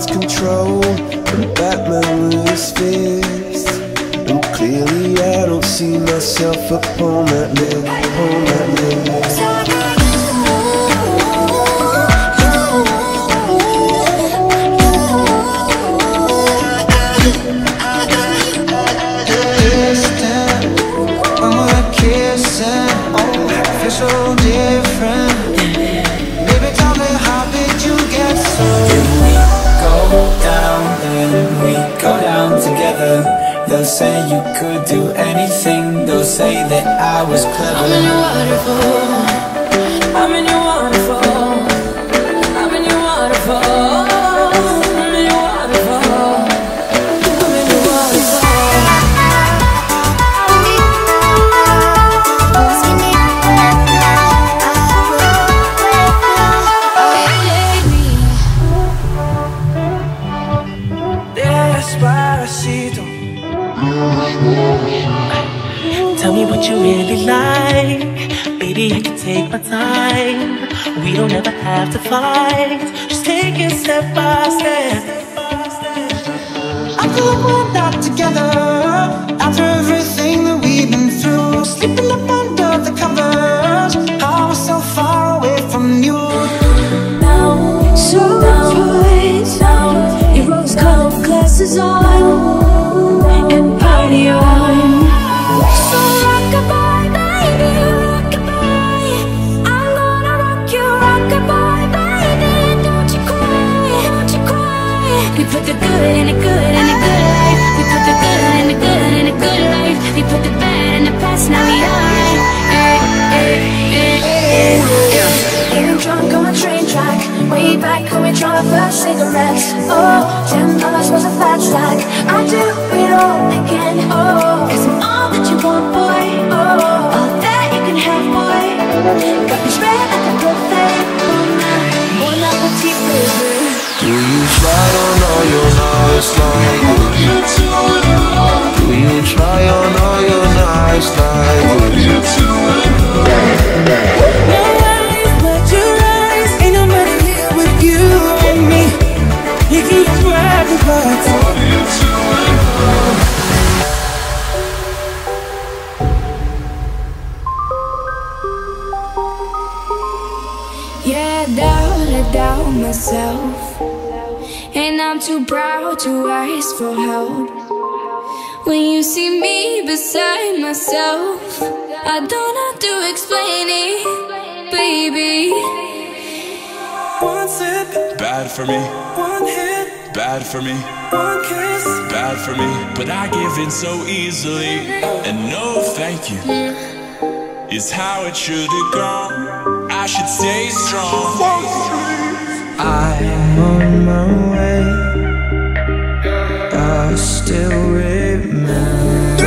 lost control and Batman with his fist. And clearly I don't see myself upon that list, upon that list. When we're kissing, feel so different. Baby, tell me how did you get so? If we go down, then we go down together. They'll say you could do anything. They'll say that I was clever. I'm in your waterfall. I'm in your waterfall. I'm in your waterfall. I'm in your waterfall. I'm in your waterfall. Despacito. Tell me what you really like. Baby, I can take my time. We don't ever have to fight. Just take it step by step. I feel like we're not together after everything that we've been through. Sleeping up under the covers, I was so far away from you. Now, so right now, your rose-colored glasses on and party on. So rock-a-bye, baby, rock-a-bye. I'm gonna rock you, rock-a-bye, baby. Don't you cry, don't you cry. We put the good in the good in the good life. We put the good in the good in the good life. We put the bad in the past, now we alright. Getting drunk on a train track, way back when we tried first cigarettes. Oh, $10 was a fat stack. I do it all again. Oh, 'cause I'm all that you want, boy. Oh, all that you can have, boy. Got me spread like a good thing. Bon appetit, baby. Do you try on all your nice like? Do you try on all your nice like? Yeah, I doubt myself, and I'm too proud to ask for help. When you see me beside myself, I don't have to explain it, baby. One sip, Bad for me, one hit, bad for me, one kiss. bad for me. But I give in so easily, and no thank you is how it should have gone. I should stay strong. I'm on my way. I still remember.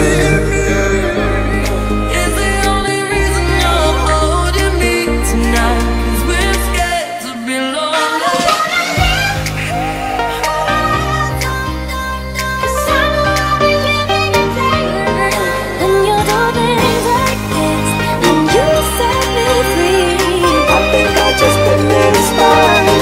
It's the only reason you're holding me tonight, 'cause we're scared to be alone. When you do things like this, when you set me free, I think I just been inspired.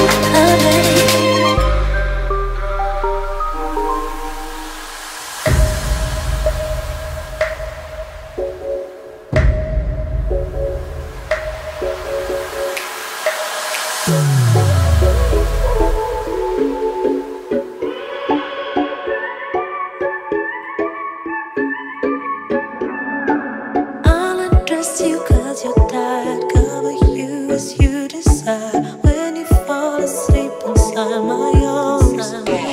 I'll undress you 'cause you're tired, cover you as you decide. When you fall asleep inside my arms,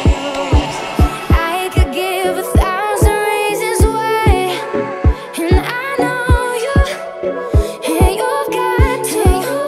I could give 1,000 reasons why, and I know you, and you've got to.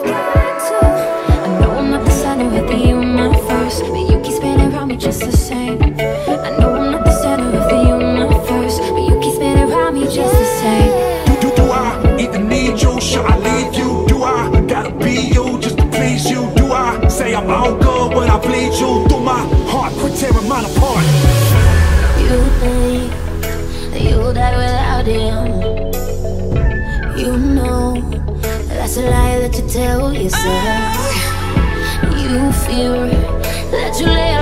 I know I'm not the center of the universe, but you keep spinning around me just the same. I know I'm not the center of the universe, but you keep spinning around me just the same. Do I even need you? Should I leave you? Do I gotta be you just to please you? Do I say I'm all good when I bleed you? Through my heart, quit tearing mine apart. You think that you'll die without him? You know that's a lie that you tell yourself. You fear that you let